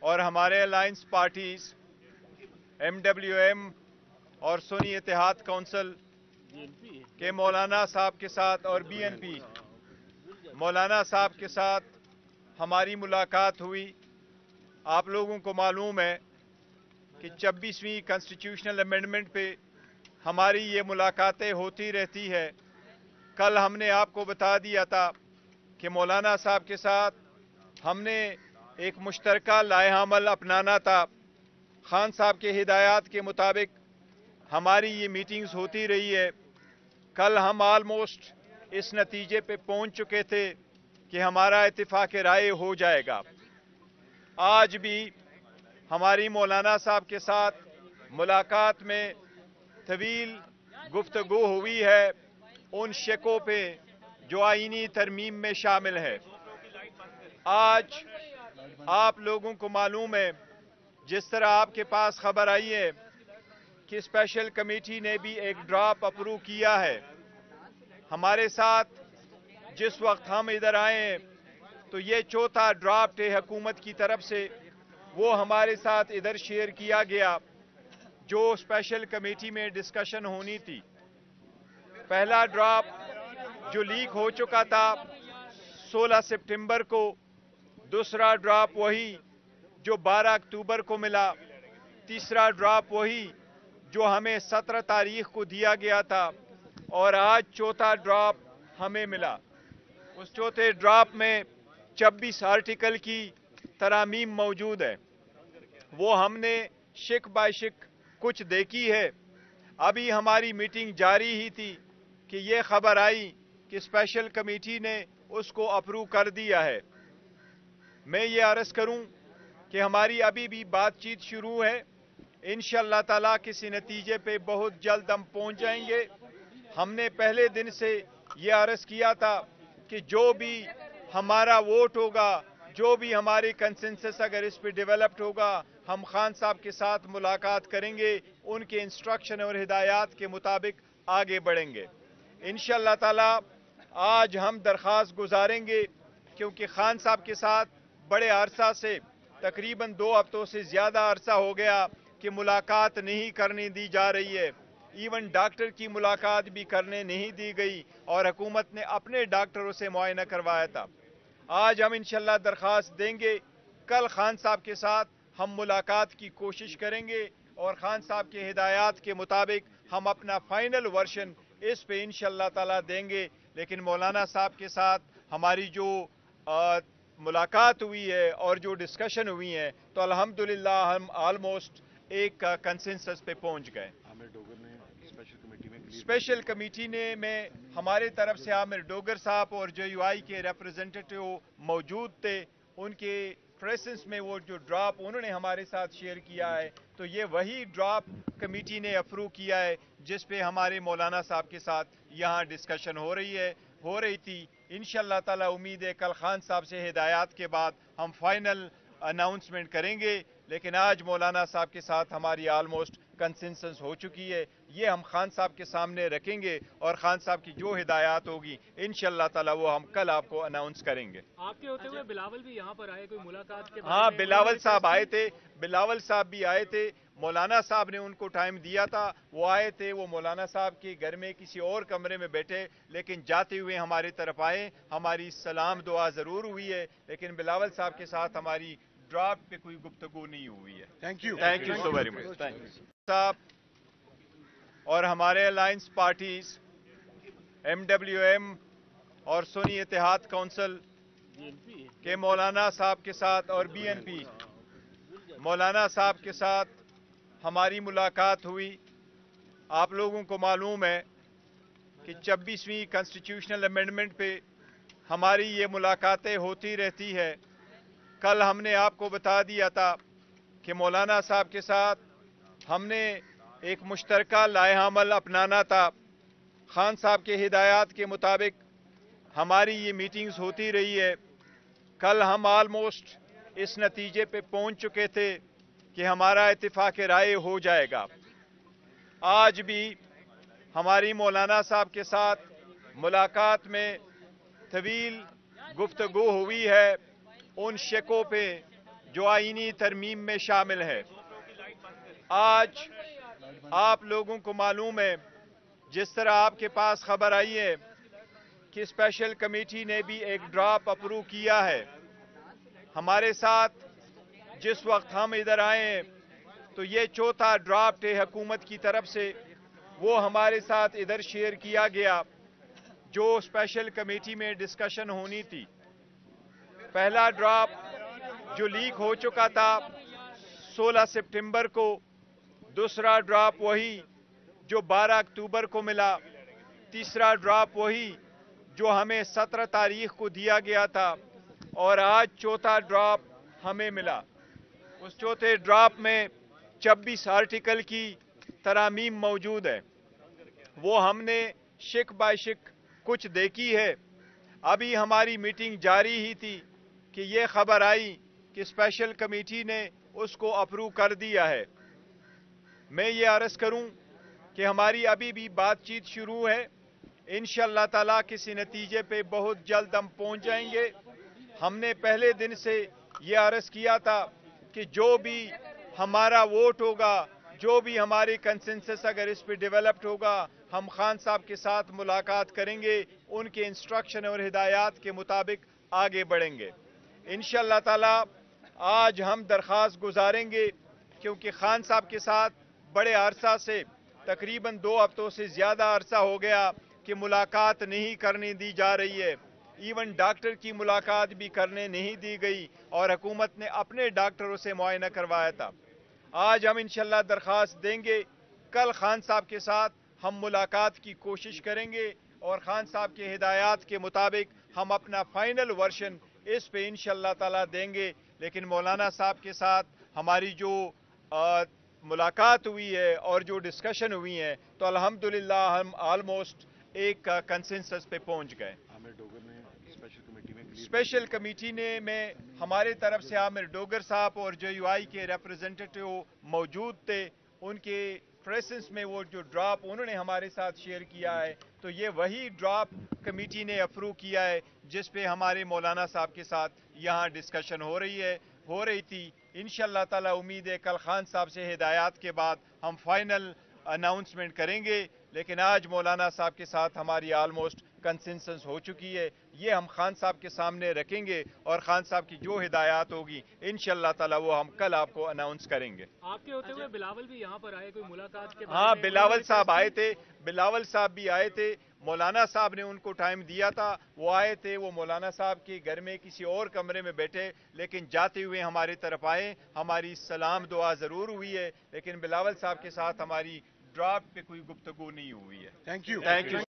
और हमारे alliance parties MWM और सुन्नी इत्तेहाद काउंसिल के मौलाना साहब के साथ और BNP मौलाना साहब के साथ हमारी मुलाकात हुई। आप लोगों को मालूम है कि 26वीं कॉन्स्टिट्यूशनल अमेंडमेंट पे हमारी ये मुलाकातें होती रहती है। कल हमने आपको बता दिया था कि मौलाना साहब के साथ हमने एक मुश्तरका लाइहा अमल अपनाना था। खान साहब के हिदायत के मुताबिक हमारी ये मीटिंग्स होती रही है। कल हम ऑलमोस्ट इस नतीजे पे पहुंच चुके थे कि हमारा इत्तिफाक राय हो जाएगा। आज भी हमारी मौलाना साहब के साथ मुलाकात में तवील गुफ्तगू हुई है उन शिकों पे जो आईनी तरमीम में शामिल है। आज आप लोगों को मालूम है, जिस तरह आपके पास खबर आई है कि स्पेशल कमेटी ने भी एक ड्राफ्ट अप्रूव किया है। हमारे साथ जिस वक्त हम इधर आए तो ये चौथा ड्राफ्ट है हुकूमत की तरफ से, वो हमारे साथ इधर शेयर किया गया जो स्पेशल कमेटी में डिस्कशन होनी थी। पहला ड्राफ्ट जो लीक हो चुका था 16 सितंबर को, दूसरा ड्राफ्ट वही जो 12 अक्टूबर को मिला, तीसरा ड्राफ्ट वही जो हमें 17 तारीख को दिया गया था और आज चौथा ड्राफ्ट हमें मिला। उस चौथे ड्राफ्ट में 26 आर्टिकल की तरामीम मौजूद है। वो हमने शिक बाय शिक कुछ देखी है। अभी हमारी मीटिंग जारी ही थी कि ये खबर आई कि स्पेशल कमेटी ने उसको अप्रूव कर दिया है। मैं ये अर्ज करूं कि हमारी अभी भी बातचीत शुरू है। इंशाअल्लाह ताला किसी नतीजे पे बहुत जल्द हम पहुंच जाएंगे। हमने पहले दिन से ये अर्ज किया था कि जो भी हमारा वोट होगा, जो भी हमारी कंसेंसस अगर इस पे डेवलप्ड होगा, हम खान साहब के साथ मुलाकात करेंगे, उनके इंस्ट्रक्शन और हिदायत के मुताबिक आगे बढ़ेंगे। इंशाअल्लाह ताला आज हम दरख्वास्त गुजारेंगे क्योंकि खान साहब के साथ बड़े अरसा से तकरीबन 2 हफ्तों से ज्यादा अरसा हो गया कि मुलाकात नहीं करने दी जा रही है। इवन डॉक्टर की मुलाकात भी करने नहीं दी गई और हुकूमत ने अपने डॉक्टरों से मुआयना करवाया था। आज हम इंशाअल्लाह दरख्वास्त देंगे। कल खान साहब के साथ हम मुलाकात की कोशिश करेंगे और खान साहब के हिदायत के मुताबिक हम अपना फाइनल वर्शन इस पे इंशाअल्लाह ताला देंगे। लेकिन मौलाना साहब के साथ हमारी जो मुलाकात हुई है और जो डिस्कशन हुई है तो अल्हम्दुलिल्लाह हम ऑलमोस्ट एक कंसेंसस पे पहुंच गए। स्पेशल कमेटी में हमारे तरफ से आमिर डोगर साहब और JUI के रिप्रेजेंटेटिव मौजूद थे। उनके प्रेजेंस में वो जो ड्राफ्ट उन्होंने हमारे साथ शेयर किया है तो ये वही ड्राफ्ट कमेटी ने अप्रूव किया है जिस पे हमारे मौलाना साहब के साथ यहाँ डिस्कशन हो रही थी। इंशाअल्लाह ताला उम्मीद है कल खान साहब से हिदायत के बाद हम फाइनल अनाउंसमेंट करेंगे। लेकिन आज मौलाना साहब के साथ हमारी ऑलमोस्ट कंसेंसस हो चुकी है। ये हम खान साहब के सामने रखेंगे और खान साहब की जो हिदायत होगी इंशाअल्लाह ताला वो हम कल आपको अनाउंस करेंगे। आपके होते हुए बिलावल भी यहाँ पर आए, कोई मुलाकात के? हाँ, बिलावल साहब आए थे, बिलावल साहब भी आए थे। मौलाना साहब ने उनको टाइम दिया था, वो आए थे। वो मौलाना साहब के घर में किसी और कमरे में बैठे, लेकिन जाते हुए हमारी तरफ आए। हमारी सलाम दुआ जरूर हुई है, लेकिन बिलावल साहब के साथ हमारी ड्राफ्ट पे कोई गुफ्तगू नहीं हुई है। Thank you so very much. Thank you साहब और हमारे अलायंस पार्टीज MWM और सुन्नी इत्तेहाद काउंसिल के मौलाना साहब के साथ और BNP मौलाना साहब के साथ हमारी मुलाकात हुई। आप लोगों को मालूम है कि 26वीं कॉन्स्टिट्यूशनल अमेंडमेंट पे हमारी ये मुलाकातें होती रहती है। कल हमने आपको बता दिया था कि मौलाना साहब के साथ हमने एक मुश्तरका लाइहा अमल अपनाना था। खान साहब के हिदायत के मुताबिक हमारी ये मीटिंग्स होती रही है। कल हम ऑलमोस्ट इस नतीजे पे पहुंच चुके थे कि हमारा इत्तिफाक राय हो जाएगा। आज भी हमारी मौलाना साहब के साथ मुलाकात में तवील गुफ्तगू हुई है उन शिकों पे जो आईनी तरमीम में शामिल है। आज आप लोगों को मालूम है, जिस तरह आपके पास खबर आई है कि स्पेशल कमेटी ने भी एक ड्राफ्ट अप्रूव किया है। हमारे साथ जिस वक्त हम इधर आए हैं तो ये चौथा ड्राफ्ट है हुकूमत की तरफ से, वो हमारे साथ इधर शेयर किया गया जो स्पेशल कमेटी में डिस्कशन होनी थी। पहला ड्राफ्ट जो लीक हो चुका था 16 सितंबर को, दूसरा ड्राफ्ट वही जो 12 अक्टूबर को मिला, तीसरा ड्राफ्ट वही जो हमें 17 तारीख को दिया गया था, और आज चौथा ड्राफ्ट हमें मिला। उस चौथे ड्राफ्ट में 26 आर्टिकल की तरामीम मौजूद है। वो हमने शिक बाय शिक कुछ देखी है। अभी हमारी मीटिंग जारी ही थी कि ये खबर आई कि स्पेशल कमेटी ने उसको अप्रूव कर दिया है। मैं ये अर्ज करूं कि हमारी अभी भी बातचीत शुरू है। इंशाअल्लाह ताला किसी नतीजे पे बहुत जल्द हम पहुंच जाएंगे। हमने पहले दिन से ये अर्ज किया था कि जो भी हमारा वोट होगा, जो भी हमारी कंसेंसस अगर इस पे डेवलप्ड होगा, हम खान साहब के साथ मुलाकात करेंगे, उनके इंस्ट्रक्शन और हिदायत के मुताबिक आगे बढ़ेंगे। इंशाअल्लाह ताला आज हम दरख्वास्त गुजारेंगे, क्योंकि खान साहब के साथ बड़े अरसा से, तकरीबन 2 हफ्तों से ज़्यादा अरसा हो गया कि मुलाकात नहीं करने दी जा रही है। इवन डॉक्टर की मुलाकात भी करने नहीं दी गई और हुकूमत ने अपने डॉक्टरों से मुआयना करवाया था। आज हम इंशाअल्लाह दरख्वास्त देंगे। कल खान साहब के साथ हम मुलाकात की कोशिश करेंगे और खान साहब के हिदायत के मुताबिक हम अपना फाइनल वर्शन इस पे इंशाअल्लाह ताला देंगे। लेकिन मौलाना साहब के साथ हमारी जो मुलाकात हुई है और जो डिस्कशन हुई है, तो अल्हम्दुलिल्लाह हम ऑलमोस्ट एक कंसेंसस पे पहुंच गए। स्पेशल कमेटी में हमारे तरफ से आमिर डोगर साहब और JUI के रिप्रेजेंटेटिव मौजूद थे। उनके प्रेजेंस में वो जो ड्राफ्ट उन्होंने हमारे साथ शेयर किया है, तो ये वही ड्राफ्ट कमेटी ने अप्रूव किया है जिस पे हमारे मौलाना साहब के साथ यहाँ डिस्कशन हो रही थी। इंशाअल्लाह ताला उम्मीद है कल खान साहब से हिदायत के बाद हम फाइनल अनाउंसमेंट करेंगे। लेकिन आज मौलाना साहब के साथ हमारी ऑलमोस्ट कंसेंसस हो चुकी है। ये हम खान साहब के सामने रखेंगे और खान साहब की जो हिदायत होगी इंशाअल्लाह ताला वो हम कल आपको अनाउंस करेंगे। आपके होते हुए बिलावल भी यहाँ पर आए, कोई मुलाकात के हाँ, बिलावल साहब आए थे, बिलावल साहब भी आए थे। मौलाना साहब ने उनको टाइम दिया था, वो आए थे। वो मौलाना साहब के घर में किसी और कमरे में बैठे, लेकिन जाते हुए हमारी तरफ आए। हमारी सलाम दुआ जरूर हुई है, लेकिन बिलावल साहब के साथ हमारी ड्राफ्ट पे कोई गुफ्तगू नहीं हुई है। Thank you. Thank you.